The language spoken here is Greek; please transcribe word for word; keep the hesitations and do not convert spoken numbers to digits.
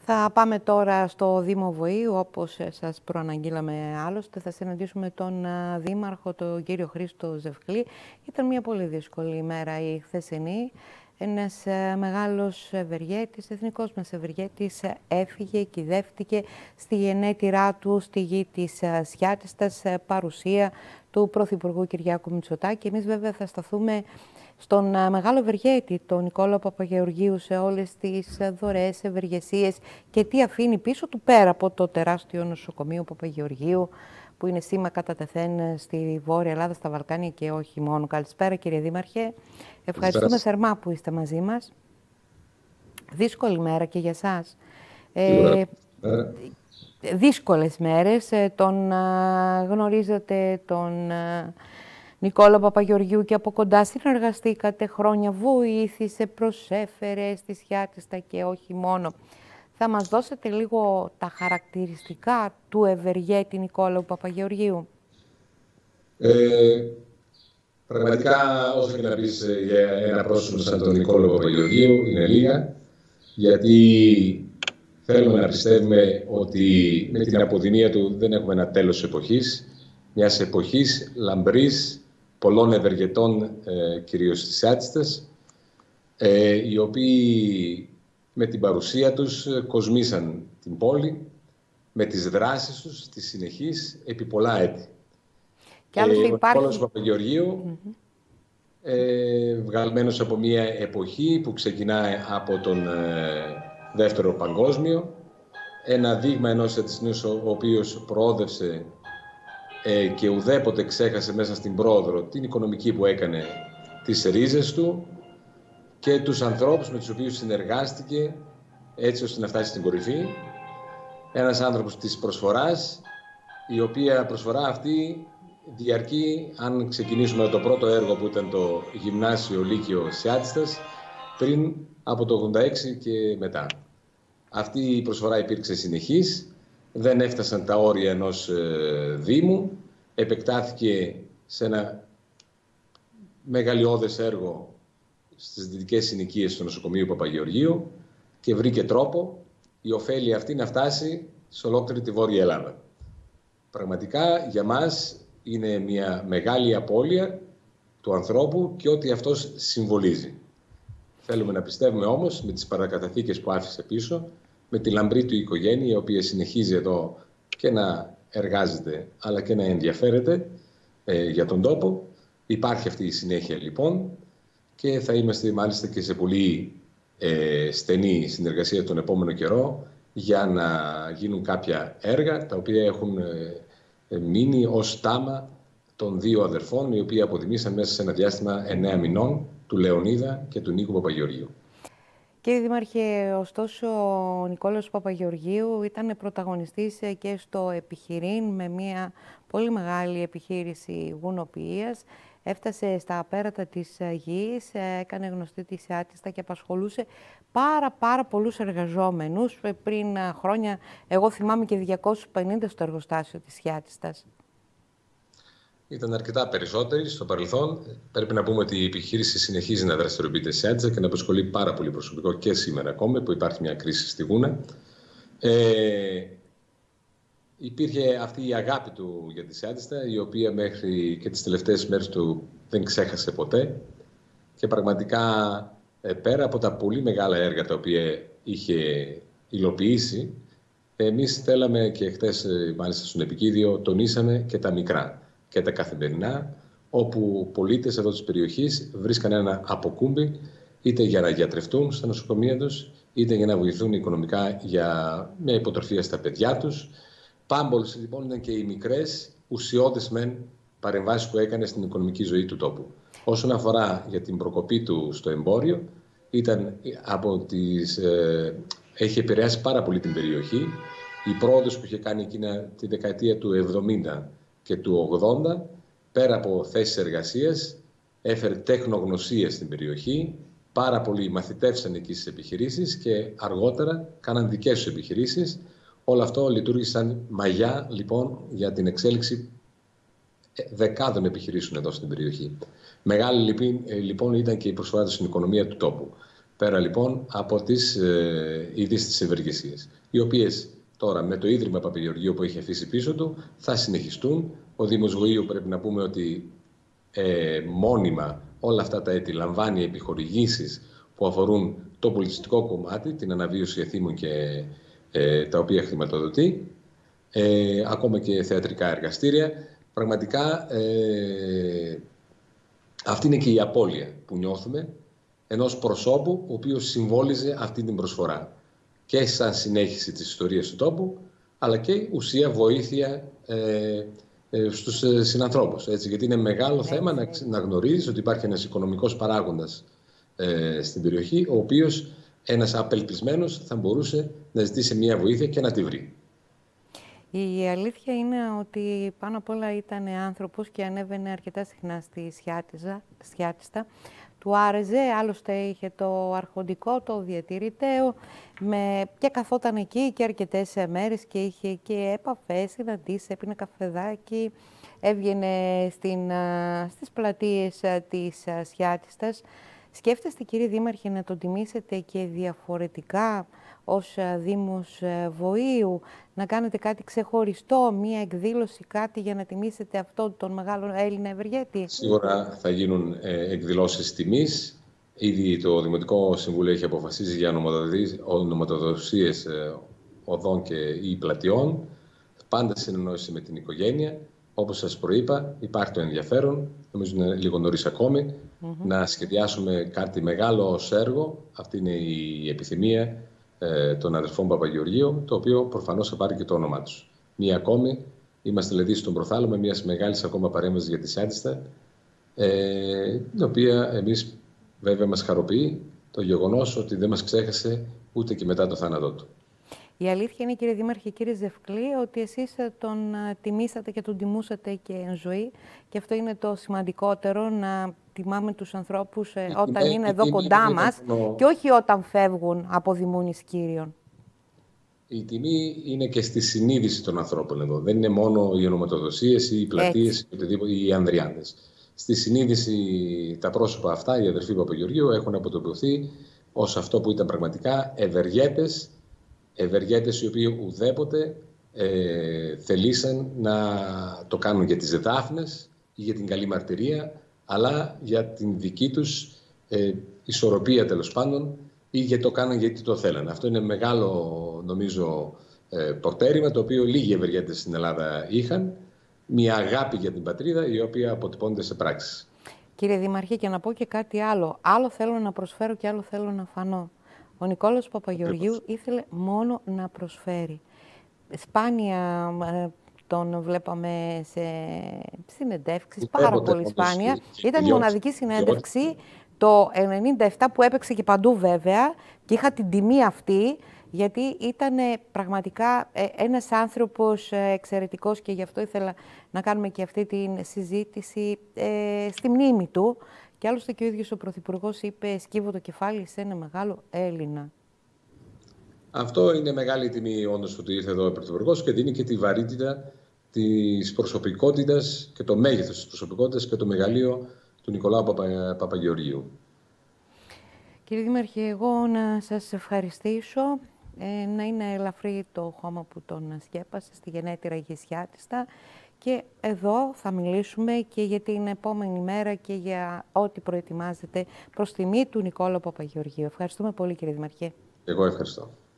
Θα πάμε τώρα στο Δήμο Βοήου, όπως σας προαναγγείλαμε άλλωστε. Θα συναντήσουμε τον Δήμαρχο, τον κύριο Χρήστο Ζευκλή. Ήταν μια πολύ δύσκολη ημέρα η χθεσινή. Ένας μεγάλος ευεργέτης, εθνικός μας ευεργέτης, έφυγε, κυδεύτηκε στη γενέτειρά του στη γη της Σιάτιστας, παρουσία του Πρωθυπουργού Κυριάκου Μητσοτάκη. Εμείς βέβαια θα σταθούμε στον μεγάλο ευεργέτη, τον Νικόλαο Παπαγεωργίου, σε όλες τις δωρεές, ευεργεσίες και τι αφήνει πίσω του πέρα από το τεράστιο νοσοκομείο Παπαγεωργίου, που είναι σήμα κατά τεθέν στη Βόρεια Ελλάδα, στα Βαλκάνια και όχι μόνο. Καλησπέρα κύριε Δήμαρχε. Ευχαριστούμε θερμά που είστε μαζί μας. Δύσκολη μέρα και για σας. Ε, δύσκολες μέρες. Τον γνωρίζετε τον Νικόλαο Παπαγεωργίου και από κοντά συνεργαστήκατε χρόνια, βοήθησε, προσέφερε στη Σιάτιστα και όχι μόνο. Θα μας δώσετε λίγο τα χαρακτηριστικά του ευεργέτη Νικόλαου Παπαγεωργίου? Ε, πραγματικά, όσο και να πεις για ένα πρόσωπο σαν τον Νικόλαο Παπαγεωργίου, είναι λίγα, γιατί θέλουμε να πιστεύουμε ότι με την αποδημία του δεν έχουμε ένα τέλος εποχής, μιας εποχής λαμπρής, πολλών ευεργετών, ε, κυρίως στις Σιάτιστες, ε, οι οποίοι με την παρουσία τους κοσμήσαν την πόλη, με τις δράσεις τους, τις συνεχείς, επί πολλά έτη. Και άλλωστε ε, υπάρχει... Ο Νικόλαος Παπαγεωργίου, mm-hmm. ε, βγαλμένος από μια εποχή που ξεκινάει από τον ε, Δεύτερο Παγκόσμιο, ένα δείγμα ενός εθνούς ο οποίος προόδευσε ε, και ουδέποτε ξέχασε μέσα στην πρόοδο την οικονομική που έκανε, τις ρίζες του και τους ανθρώπους με τους οποίους συνεργάστηκε έτσι ώστε να φτάσει στην κορυφή. Ένας άνθρωπος της προσφοράς, η οποία προσφορά αυτή διαρκεί, αν ξεκινήσουμε με το πρώτο έργο που ήταν το Γυμνάσιο Λύκειο Σιάτιστας, πριν από το ογδόντα έξι και μετά. Αυτή η προσφορά υπήρξε συνεχής, δεν έφτασαν τα όρια ενός ε, Δήμου, επεκτάθηκε σε ένα μεγαλειώδες έργο στις δυτικές συνοικίες του νοσοκομείου Παπαγεωργίου και βρήκε τρόπο η ωφέλεια αυτή να φτάσει σε ολόκληρη τη Βόρεια Ελλάδα. Πραγματικά για μας είναι μια μεγάλη απώλεια του ανθρώπου και ό,τι αυτός συμβολίζει. Θέλουμε να πιστεύουμε όμως με τις παρακαταθήκες που άφησε πίσω, με τη λαμπρή του οικογένεια, η οποία συνεχίζει εδώ και να εργάζεται αλλά και να ενδιαφέρεται ε, για τον τόπο. Υπάρχει αυτή η συνέχεια λοιπόν και θα είμαστε μάλιστα και σε πολύ ε, στενή συνεργασία τον επόμενο καιρό για να γίνουν κάποια έργα τα οποία έχουν ε, ε, μείνει ως τάμα των δύο αδερφών, οι οποίοι αποδημήσαν μέσα σε ένα διάστημα εννέα μηνών, του Λεωνίδα και του Νίκου Παπαγεωργίου. Κύριε Δήμαρχε, ωστόσο ο Νικόλαος Παπαγεωργίου ήταν πρωταγωνιστής και στο επιχειρήν με μια πολύ μεγάλη επιχείρηση γουνοποιίας. Έφτασε στα πέρατα της γης, έκανε γνωστή τη Σιάτιστα και απασχολούσε πάρα πάρα πολλούς εργαζόμενους. Πριν χρόνια, εγώ θυμάμαι και διακόσιους πενήντα στο εργοστάσιο της Σιάτιστας. Ήταν αρκετά περισσότεροι στο παρελθόν. Πρέπει να πούμε ότι η επιχείρηση συνεχίζει να δραστηριοποιείται σε Σιάτιστα και να απασχολεί πάρα πολύ προσωπικό και σήμερα ακόμα, που υπάρχει μια κρίση στη Γούνα. Ε, υπήρχε αυτή η αγάπη του για τη Σιάτιστα, η οποία μέχρι και τις τελευταίες μέρες του δεν ξέχασε ποτέ. Και πραγματικά, ε, πέρα από τα πολύ μεγάλα έργα τα οποία είχε υλοποιήσει, εμείς θέλαμε και χτες, μάλιστα στον επικίδιο, τονίσαμε και τα μικρά και τα καθημερινά, όπου πολίτες εδώ της περιοχής βρίσκαν ένα αποκούμπι, είτε για να γιατρευτούν στα νοσοκομεία τους, είτε για να βοηθούν οικονομικά για μια υποτροφία στα παιδιά τους. Πάμπολες λοιπόν ήταν και οι μικρές, ουσιώδεις μεν παρεμβάσεις που έκανε στην οικονομική ζωή του τόπου. Όσον αφορά για την προκοπή του στο εμπόριο, ήταν από τις, ε, έχει επηρεάσει πάρα πολύ την περιοχή. Η πρόοδος που είχε κάνει εκείνα τη δεκαετία του εβδομήντα και του ογδόντα, πέρα από θέσεις εργασίας, έφερε τεχνογνωσία στην περιοχή. Πάρα πολλοί μαθητεύσαν εκεί στις επιχειρήσεις και αργότερα κάναν δικές τους επιχειρήσεις. Όλο αυτό λειτουργήσε σαν μαγιά λοιπόν για την εξέλιξη δεκάδων επιχειρήσεων εδώ στην περιοχή. Μεγάλη λοιπόν ήταν και η προσφορά του στην οικονομία του τόπου. Πέρα λοιπόν από τις ε, ίδιες τις ευεργεσίες, οι οποίες τώρα με το Ίδρυμα Παπαγεωργίου που έχει αφήσει πίσω του θα συνεχιστούν. Ο Δήμος Βοήου, πρέπει να πούμε ότι ε, μόνιμα όλα αυτά τα έτη λαμβάνει επιχορηγήσεις που αφορούν το πολιτιστικό κομμάτι, την αναβίωση εθήμων και ε, τα οποία χρηματοδοτεί, ε, ακόμα και θεατρικά εργαστήρια. Πραγματικά ε, αυτή είναι και η απώλεια που νιώθουμε ενός προσώπου ο οποίος συμβόλιζε αυτή την προσφορά και σαν συνέχιση της ιστορίας του τόπου, αλλά και ουσία βοήθεια ε, ε, στους ε, συνανθρώπους. Έτσι, γιατί είναι μεγάλο έτσι. θέμα να, να γνωρίζεις ότι υπάρχει ένας οικονομικός παράγοντας ε, στην περιοχή, ο οποίος ένας απελπισμένος θα μπορούσε να ζητήσει μια βοήθεια και να τη βρει. Η αλήθεια είναι ότι πάνω απ' όλα ήταν άνθρωπος και ανέβαινε αρκετά συχνά στη Σιάτιστα. Του άρεσε, άλλωστε είχε το αρχοντικό, το διατηρηταίο με... και καθόταν εκεί και αρκετές μέρες και είχε και επαφές, συναντήσεις, έπινε καφεδάκι, έβγαινε στην, στις πλατείες της Σιάτιστας. Σκέφτεστε, κύριε Δήμαρχε, να τον τιμήσετε και διαφορετικά ως Δήμος Βοήου, να κάνετε κάτι ξεχωριστό, μία εκδήλωση, κάτι για να τιμήσετε αυτόν τον μεγάλο Έλληνα ευεργέτη? Σίγουρα θα γίνουν ε, εκδηλώσεις τιμής. Ήδη το Δημοτικό Συμβούλιο έχει αποφασίσει για ονοματοδοσίες ε, οδών και ή πλατιών, πάντα σε συνεννόηση με την οικογένεια. Όπως σας προείπα, υπάρχει το ενδιαφέρον, νομίζω είναι λίγο νωρίς ακόμη, mm-hmm. να σχεδιάσουμε κάτι μεγάλο ως έργο. Αυτή είναι η επιθυμία ε, των αδερφών Παπαγεωργίου, το οποίο προφανώς θα πάρει και το όνομά τους. Μία ακόμη, είμαστε δηλαδή στον Προθάλο με μια μεγάλη ακόμα παρέμβαση για τη Σιάτιστα, ε, την οποία εμείς βέβαια μας χαροποιεί το γεγονός ότι δεν μας ξέχασε ούτε και μετά το θάνατό του. Η αλήθεια είναι, κύριε Δήμαρχε, κύριε Ζευκλή, ότι εσείς τον τιμήσατε και τον τιμούσατε και εν ζωή. Και αυτό είναι το σημαντικότερο, να τιμάμε τους ανθρώπους ε, όταν είναι, είναι εδώ είναι, κοντά είναι, μας είναι, και όχι όταν φεύγουν από δημούνης Κύριων. Η τιμή είναι και στη συνείδηση των ανθρώπων εδώ. Δεν είναι μόνο οι ονοματοδοσίες ή οι πλατείες ή οι ανδριάνδες. Στη συνείδηση τα πρόσωπα αυτά, οι αδερφοί Παπαγεωργίου, έχουν αποτυπωθεί ως αυτό που ήταν πραγματικά ευεργέτες, ευεργέτες οι οποίοι ουδέποτε ε, θελήσαν να το κάνουν για τις δάφνες ή για την καλή μαρτυρία, αλλά για την δική τους ε, ισορροπία τέλος πάντων, ή γιατί το κάναν γιατί το θέλανε. Αυτό είναι μεγάλο, νομίζω, ε, προτέρημα, το οποίο λίγοι ευεργέτες στην Ελλάδα είχαν. Μια αγάπη για την πατρίδα, η οποία αποτυπώνεται σε πράξεις. Κύριε Δήμαρχε, και να πω και κάτι άλλο. Άλλο θέλω να προσφέρω και άλλο θέλω να φανώ. Ο Νικόλαος Παπαγεωργίου Ακριβώς. ήθελε μόνο να προσφέρει. Σπάνια ε, τον βλέπαμε σε συνεντεύξεις, πάρα πολύ σπάνια. Στη... Ήταν η μοναδική συνέντευξη το ενενήντα επτά που έπαιξε και παντού βέβαια και είχα την τιμή αυτή, γιατί ήταν πραγματικά ένας άνθρωπος εξαιρετικός και γι' αυτό ήθελα να κάνουμε και αυτή τη συζήτηση ε, στη μνήμη του. Και άλλωστε και ο ίδιος ο Πρωθυπουργός είπε «Σκύβω το κεφάλι σε ένα μεγάλο Έλληνα». Αυτό είναι μεγάλη τιμή όντως που ήρθε εδώ ο Πρωθυπουργός και δίνει και τη βαρύτητα της προσωπικότητας και το μέγεθος της προσωπικότητας και το μεγαλείο του Νικολάου Παπα... Παπαγεωργίου. Κύριε Δήμαρχε, εγώ να σας ευχαριστήσω. Ε, να είναι ελαφρύ το χώμα που τον σκέπασε στη γενέτειρα Γεσιάτιστα. Και εδώ θα μιλήσουμε και για την επόμενη μέρα και για ό,τι προετοιμάζεται προς τιμή του Νικόλαου Παπαγεωργίου. Ευχαριστούμε πολύ, κύριε Δήμαρχε. Εγώ ευχαριστώ.